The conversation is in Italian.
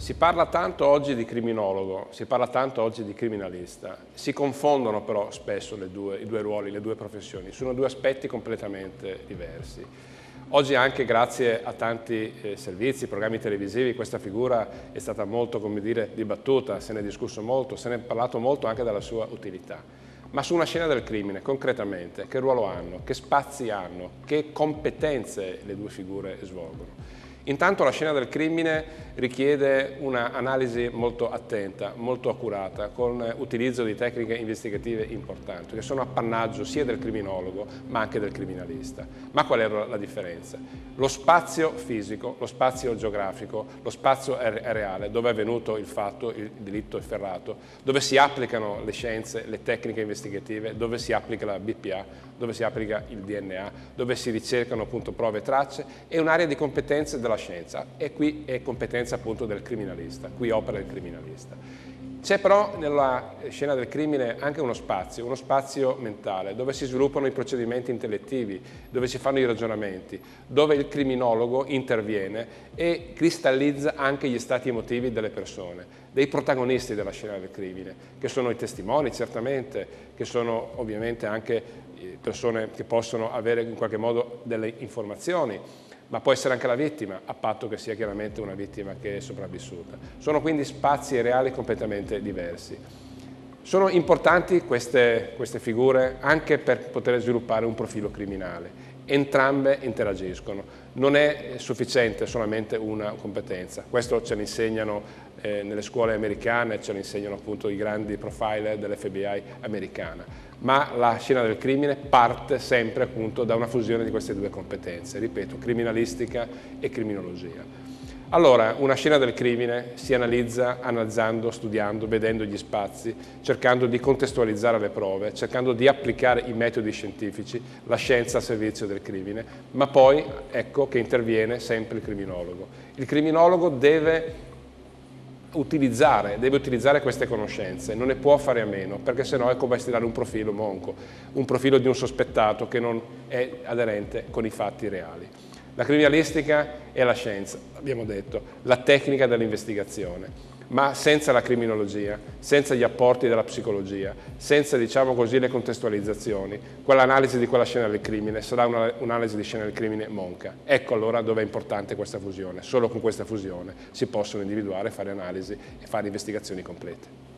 Si parla tanto oggi di criminologo, si parla tanto oggi di criminalista, si confondono però spesso i due ruoli, le due professioni, sono due aspetti completamente diversi. Oggi anche grazie a tanti servizi, programmi televisivi, questa figura è stata molto, come dire, dibattuta, se ne è discusso molto, se ne è parlato molto anche della sua utilità. Ma su una scena del crimine, concretamente, che ruolo hanno, che spazi hanno, che competenze le due figure svolgono? Intanto la scena del crimine richiede un'analisi molto attenta, molto accurata, con utilizzo di tecniche investigative importanti, che sono appannaggio sia del criminologo ma anche del criminalista. Ma qual è la differenza? Lo spazio fisico, lo spazio geografico, lo spazio reale, dove è avvenuto il fatto, il delitto efferrato, dove si applicano le scienze, le tecniche investigative, dove si applica la BPA, dove si applica il DNA, dove si ricercano appunto prove e tracce, è un'area di competenze della scienza e qui è competenza appunto del criminalista, qui opera il criminalista. C'è però nella scena del crimine anche uno spazio mentale, dove si sviluppano i procedimenti intellettivi, dove si fanno i ragionamenti, dove il criminologo interviene e cristallizza anche gli stati emotivi delle persone, dei protagonisti della scena del crimine, che sono i testimoni certamente, che sono ovviamente anche persone che possono avere in qualche modo delle informazioni, ma può essere anche la vittima, a patto che sia chiaramente una vittima che è sopravvissuta. Sono quindi spazi reali completamente diversi. Sono importanti queste figure anche per poter sviluppare un profilo criminale. Entrambe interagiscono, non è sufficiente solamente una competenza, questo ce lo insegnano nelle scuole americane, ce lo insegnano appunto i grandi profiler dell'FBI americana, ma la scena del crimine parte sempre appunto da una fusione di queste due competenze, ripeto, criminalistica e criminologia. Allora, una scena del crimine si analizza analizzando, studiando, vedendo gli spazi, cercando di contestualizzare le prove, cercando di applicare i metodi scientifici, la scienza al servizio del crimine, ma poi ecco che interviene sempre il criminologo. Il criminologo deve utilizzare queste conoscenze, non ne può fare a meno, perché sennò è come stilare un profilo monco, un profilo di un sospettato che non è aderente con i fatti reali. La criminalistica è la scienza, abbiamo detto, la tecnica dell'investigazione, ma senza la criminologia, senza gli apporti della psicologia, senza, diciamo così, le contestualizzazioni, quell'analisi di quella scena del crimine sarà un'analisi di scena del crimine monca. Ecco allora dove è importante questa fusione. Solo con questa fusione si possono individuare, fare analisi e fare investigazioni complete.